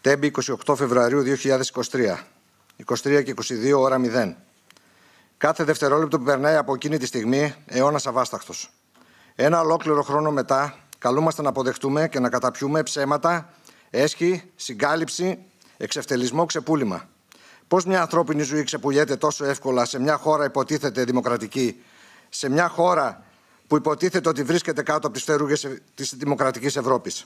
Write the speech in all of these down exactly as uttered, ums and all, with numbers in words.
Τέμπη, είκοσι οκτώ Φεβρουαρίου δύο χιλιάδες είκοσι τρία, είκοσι τρία και είκοσι δύο ώρα μηδέν. Κάθε δευτερόλεπτο που περνάει από εκείνη τη στιγμή, αιώνας αβάσταχτος. Ένα ολόκληρο χρόνο μετά, καλούμαστε να αποδεχτούμε και να καταπιούμε ψέματα, έσχη, συγκάλυψη, εξευτελισμό, ξεπούλημα. Πώς μια ανθρώπινη ζωή ξεπουλιέται τόσο εύκολα σε μια χώρα υποτίθεται δημοκρατική, σε μια χώρα που υποτίθεται ότι βρίσκεται κάτω από τις φτερούγες της δημοκρατικής Ευρώπης.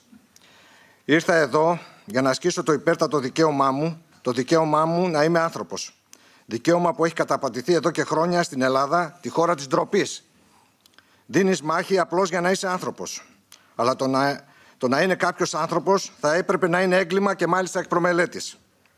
Ήρθα εδώ για να ασκήσω το υπέρτατο δικαίωμά μου, το δικαίωμά μου να είμαι άνθρωπος. Δικαίωμα που έχει καταπατηθεί εδώ και χρόνια στην Ελλάδα, τη χώρα της ντροπής. Δίνεις μάχη απλώς για να είσαι άνθρωπος. Αλλά το να, το να είναι κάποιος άνθρωπος θα έπρεπε να είναι έγκλημα και μάλιστα εκ προμελέτης.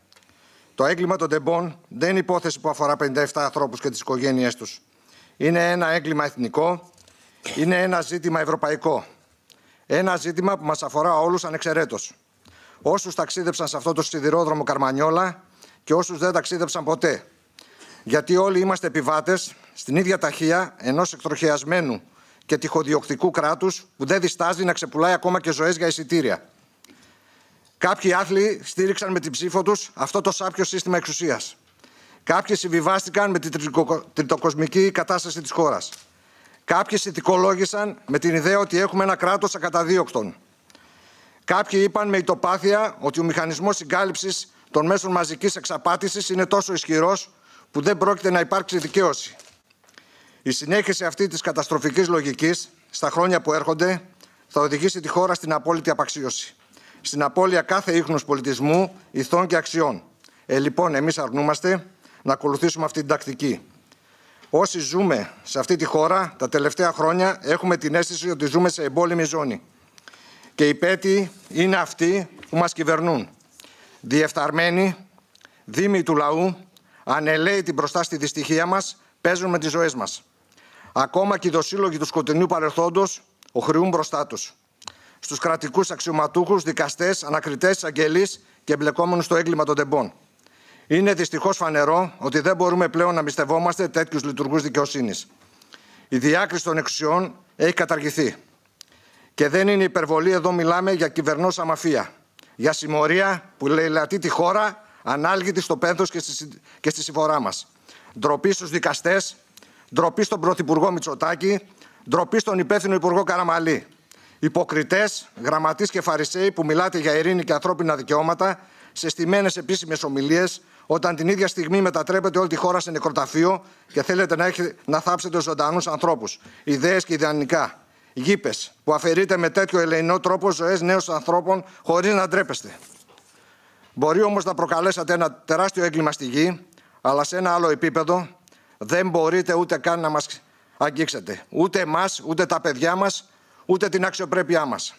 Το έγκλημα των τεμπών δεν είναι υπόθεση που αφορά πενήντα επτά ανθρώπους και τις οικογένειές τους. Είναι ένα έγκλημα εθνικό, είναι ένα ζήτημα ευρωπαϊκό. Ένα ζήτημα που μας αφορά όλους ανεξαιρέτως. Όσους ταξίδεψαν σε αυτό το σιδηρόδρομο Καρμανιόλα και όσους δεν ταξίδεψαν ποτέ. Γιατί όλοι είμαστε επιβάτες στην ίδια ταχεία ενός εκτροχιασμένου και τυχοδιοκτικού κράτους που δεν διστάζει να ξεπουλάει ακόμα και ζωές για εισιτήρια. Κάποιοι άθλοι στήριξαν με την ψήφο τους αυτό το σάπιο σύστημα εξουσίας. Κάποιοι συμβιβάστηκαν με την τριτοκοσμική κατάσταση της χώρας. Κάποιοι συνθηκολόγησαν με την ιδέα ότι έχουμε ένα κράτος ακαταδίωκτον. Κάποιοι είπαν με ητοπάθεια ότι ο μηχανισμός συγκάλυψης των μέσων μαζικής εξαπάτησης είναι τόσο ισχυρός που δεν πρόκειται να υπάρξει δικαίωση. Η συνέχιση αυτή της καταστροφικής λογικής στα χρόνια που έρχονται θα οδηγήσει τη χώρα στην απόλυτη απαξίωση. Στην απώλεια κάθε ίχνους πολιτισμού, ηθών και αξιών. Ε, λοιπόν, εμείς αρνούμαστε να ακολουθήσουμε αυτή την τακτική. Όσοι ζούμε σε αυτή τη χώρα τα τελευταία χρόνια έχουμε την αίσθηση ότι ζούμε σε εμπόλεμη ζώνη. Και οι πέτοι είναι αυτοί που μας κυβερνούν. Διεφθαρμένοι, δήμοι του λαού, ανελαίητοι μπροστά στη δυστυχία μας, παίζουν με τις ζωές μας. Ακόμα και οι δοσύλλογοι του σκοτεινού παρελθόντος οχρεούν μπροστά τους. Στους κρατικούς αξιωματούχους, δικαστές, ανακριτές, αγγελείς και εμπλεκόμενους στο έγκλημα των τεμπών. Είναι δυστυχώς φανερό ότι δεν μπορούμε πλέον να μυστευόμαστε τέτοιους λειτουργούς δικαιοσύνης. Η διάκριση των εξουσιών έχει καταργηθεί. Και δεν είναι υπερβολή, εδώ μιλάμε για κυβερνόσα μαφία. Για συμμορία που λαιλατεί τη χώρα, ανάλγητη στο πένθος και στη, και στη συμφορά μας. Ντροπή στους δικαστές, ντροπή στον Πρωθυπουργό Μητσοτάκη, ντροπή στον υπεύθυνο Υπουργό Καραμαλή. Υποκριτές, γραμματείς και φαρισαίοι που μιλάτε για ειρήνη και ανθρώπινα δικαιώματα σε στημένες επίσημες ομιλίες, όταν την ίδια στιγμή μετατρέπετε όλη τη χώρα σε νεκροταφείο και θέλετε να, έχετε, να θάψετε ζωντανούς ανθρώπους, ιδέες και ιδανικά. Γήπες που αφαιρείτε με τέτοιο ελεεινό τρόπο ζωές νέων ανθρώπων χωρίς να ντρέπεστε. Μπορεί όμως να προκαλέσατε ένα τεράστιο έγκλημα στη γη, αλλά σε ένα άλλο επίπεδο δεν μπορείτε ούτε καν να μας αγγίξετε. Ούτε εμάς, ούτε τα παιδιά μας, ούτε την αξιοπρέπειά μας.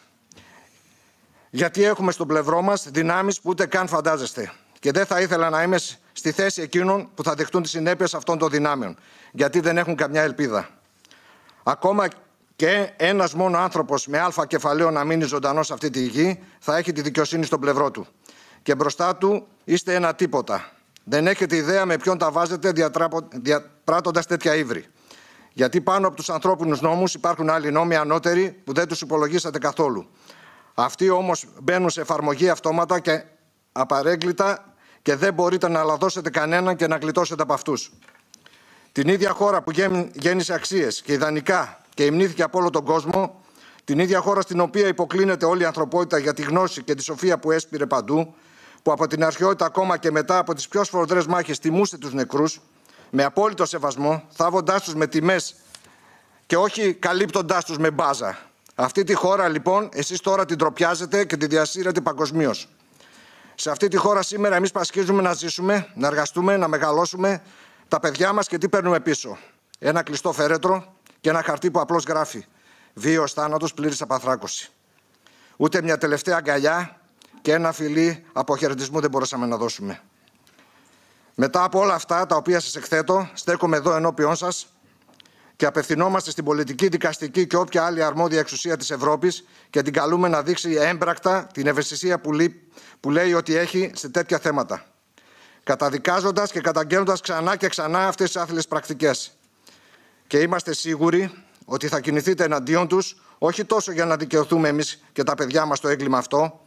Γιατί έχουμε στο πλευρό μας δυνάμεις που ούτε καν φαντάζεστε. Και δεν θα ήθελα να είμαι στη θέση εκείνων που θα δεχτούν τις συνέπειες αυτών των δυνάμεων. Γιατί δεν έχουν καμιά ελπίδα. Ακόμα και ένας μόνο άνθρωπος με αλφα κεφαλαίο να μείνει ζωντανός σε αυτή τη γη θα έχει τη δικαιοσύνη στο πλευρό του. Και μπροστά του είστε ένα τίποτα. Δεν έχετε ιδέα με ποιον τα βάζετε διαπράττοντας τέτοια ύβρι. Γιατί πάνω από τους ανθρώπινους νόμους υπάρχουν άλλοι νόμοι ανώτεροι που δεν τους υπολογίσατε καθόλου. Αυτοί όμως μπαίνουν σε εφαρμογή αυτόματα και απαρέγκλητα και δεν μπορείτε να λαδώσετε κανέναν και να γλιτώσετε από αυτούς. Την ίδια χώρα που γέννησε αξίες και ιδανικά και υμνήθηκε από όλο τον κόσμο, την ίδια χώρα στην οποία υποκλίνεται όλη η ανθρωπότητα για τη γνώση και τη σοφία που έσπηρε παντού, που από την αρχαιότητα ακόμα και μετά από τις πιο σφοδρές μάχες τιμούσε τους νεκρούς, με απόλυτο σεβασμό, θάβοντάς τους με τιμές και όχι καλύπτοντάς τους με μπάζα. Αυτή τη χώρα λοιπόν εσείς τώρα την τροπιάζετε και τη διασύρετε παγκοσμίως. Σε αυτή τη χώρα σήμερα εμείς πασχίζουμε να ζήσουμε, να εργαστούμε, να μεγαλώσουμε τα παιδιά μας και τι παίρνουμε πίσω. Ένα κλειστό φέρετρο και ένα χαρτί που απλώς γράφει «Βίαιος θάνατος, πλήρης απαθράκωση». Ούτε μια τελευταία αγκαλιά και ένα φιλί αποχαιρετισμού δεν μπορούσαμε να δώσουμε. Μετά από όλα αυτά τα οποία σας εκθέτω, στέκομαι εδώ ενώπιόν σας και απευθυνόμαστε στην πολιτική, δικαστική και όποια άλλη αρμόδια εξουσία της Ευρώπης και την καλούμε να δείξει έμπρακτα την ευαισθησία που, λεί, που λέει ότι έχει σε τέτοια θέματα. Καταδικάζοντας και καταγγέλλοντας ξανά και ξανά αυτές τις άθλιες πρακτικές. Και είμαστε σίγουροι ότι θα κινηθείτε εναντίον τους, όχι τόσο για να δικαιωθούμε εμείς και τα παιδιά μας το έγκλημα αυτό,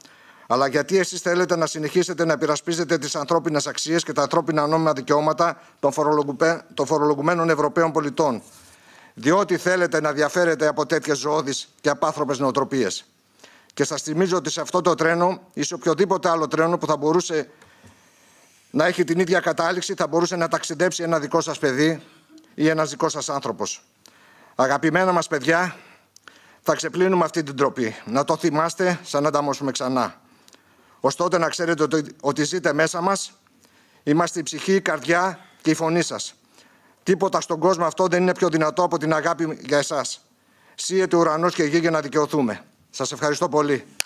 αλλά γιατί εσείς θέλετε να συνεχίσετε να υπερασπίζετε τις ανθρώπινες αξίες και τα ανθρώπινα νόμιμα δικαιώματα των φορολογουμένων Ευρωπαίων πολιτών. Διότι θέλετε να διαφέρετε από τέτοιες ζωώδεις και απάνθρωπες νοοτροπίες. Και σας θυμίζω ότι σε αυτό το τρένο ή σε οποιοδήποτε άλλο τρένο που θα μπορούσε να έχει την ίδια κατάληξη, θα μπορούσε να ταξιδέψει ένα δικό σας παιδί ή ένας δικός σας άνθρωπος. Αγαπημένα μας παιδιά, θα ξεπλύνουμε αυτή την ντροπή. Να το θυμάστε σαν να ανταμώσουμε ξανά. Ωστότε να ξέρετε ότι, ότι ζείτε μέσα μας, είμαστε η ψυχή, η καρδιά και η φωνή σας. Τίποτα στον κόσμο αυτό δεν είναι πιο δυνατό από την αγάπη για εσάς. Σύεται ουρανός και γη για να δικαιωθούμε. Σας ευχαριστώ πολύ.